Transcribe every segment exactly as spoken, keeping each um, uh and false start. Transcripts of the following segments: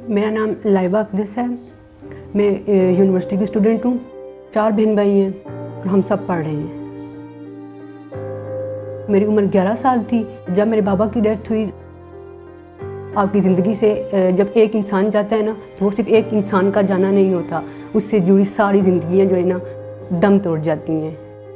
मेरा नाम लाइबा अक़दस है। मैं यूनिवर्सिटी की स्टूडेंट हूँ। चार बहन भाई हैं और हम सब पढ़ रहे हैं। मेरी उम्र ग्यारह साल थी जब मेरे बाबा की डेथ हुई। आपकी ज़िंदगी से जब एक इंसान जाता है ना, तो वो सिर्फ एक इंसान का जाना नहीं होता, उससे जुड़ी सारी ज़िंदगियाँ जो है ना दम तोड़ जाती हैं।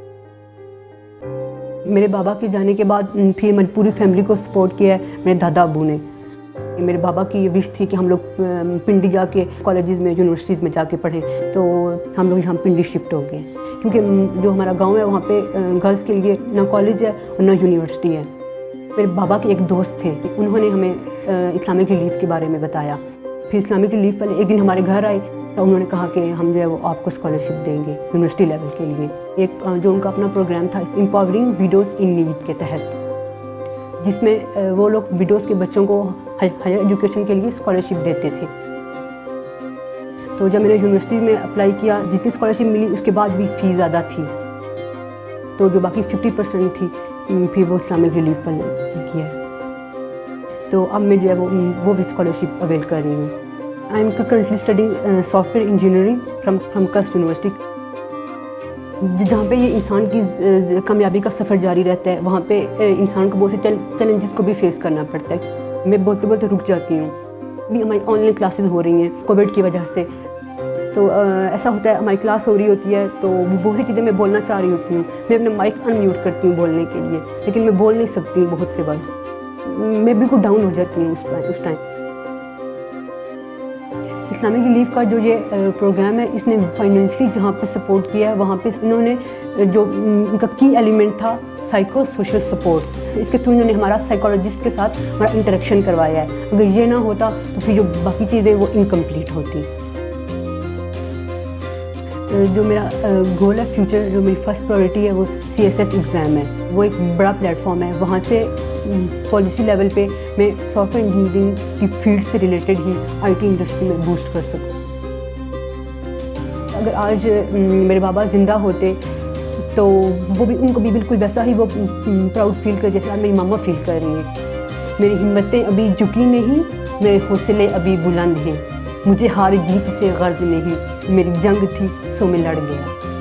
मेरे बाबा के जाने के बाद फिर मैं पूरी फैमिली को सपोर्ट किया है मेरे दादा अबू ने। मेरे बाबा की ये विश थी कि हम लोग पिंडी जाके कॉलेजेस में यूनिवर्सिटीज़ में जाके पढ़ें, तो हम लोग यहाँ पिंडी शिफ्ट हो गए क्योंकि जो हमारा गांव है वहाँ पे गर्ल्स के लिए ना कॉलेज है और ना यूनिवर्सिटी है। मेरे बाबा के एक दोस्त थे, उन्होंने हमें इस्लामिक रिलीफ के बारे में बताया। फिर इस्लामिक रिलीफ वाले एक दिन हमारे घर आए तो उन्होंने कहा कि हम जो है वो आपको स्कॉलरशिप देंगे यूनिवर्सिटी लेवल के लिए। एक जो उनका अपना प्रोग्राम था एम्पावरिंग विडोज़ इन नीड के तहत, जिसमें वो लोग विडोज़ के बच्चों को हायर एजुकेशन के लिए स्कॉलरशिप देते थे। तो जब मैंने यूनिवर्सिटी में अप्लाई किया, जितनी स्कॉलरशिप मिली उसके बाद भी फ़ीस ज़्यादा थी, तो जो बाकी फिफ्टी परसेंट थी फिर वो इस्लामिक रिलीफ वाले किया। तो अब मैं जो है वो वो भी स्कॉलरशिप अवेल कर रही हूँ। I am currently studying software engineering from from CUST university. जहाँ पे ये इंसान की कामयाबी का सफ़र जारी रहता है, वहाँ पे इंसान को बहुत से चैलेंजेस को भी फेस करना पड़ता है। मैं बोलते बोलते रुक जाती हूँ। अभी हमारी ऑनलाइन क्लासेस हो रही हैं कोविड की वजह से, तो आ, ऐसा होता है हमारी क्लास हो रही होती है तो बहुत सी चीज़ें मैं बोलना चाह रही होती हूँ। मैं अपना माइक अनम्यूट करती हूँ बोलने के लिए, लेकिन मैं बोल नहीं सकती हूँ बहुत से वर्ड्स। मैं बिल्कुल डाउन हो जाती हूँ उस टाइम उस टाइम इस्लामिक रिलीफ का जो ये प्रोग्राम है, इसने फाइनेंशियली जहाँ पे सपोर्ट किया है, वहाँ पे इन्होंने जो उनका की एलिमेंट था साइको सोशल सपोर्ट, इसके थ्रू इन्होंने हमारा साइकोलॉजिस्ट के साथ हमारा इंटरेक्शन करवाया है। अगर ये ना होता तो फिर जो बाकी चीज़ें वो इनकम्प्लीट होती। जो मेरा गोल है फ्यूचर, जो मेरी फर्स्ट प्रायोरिटी है वो सी एस एस एग्ज़ाम है। वो एक बड़ा प्लेटफॉर्म है, वहाँ से पॉलिसी लेवल पे मैं सॉफ्टवेयर इंजीनियरिंग की फील्ड से रिलेटेड ही आईटी इंडस्ट्री में बूस्ट कर सकूँ। अगर आज मेरे बाबा ज़िंदा होते तो वो भी उनको भी बिल्कुल वैसा ही वो प्राउड फील कर जैसे आज मेरी मामा फील कर रही हैं। मेरी हिम्मतें अभी झुकी नहीं, मेरे हौसले अभी बुलंद हैं। मुझे हार जीत से गर्ज नहीं, मेरी जंग थी सो मैं लड़ गया।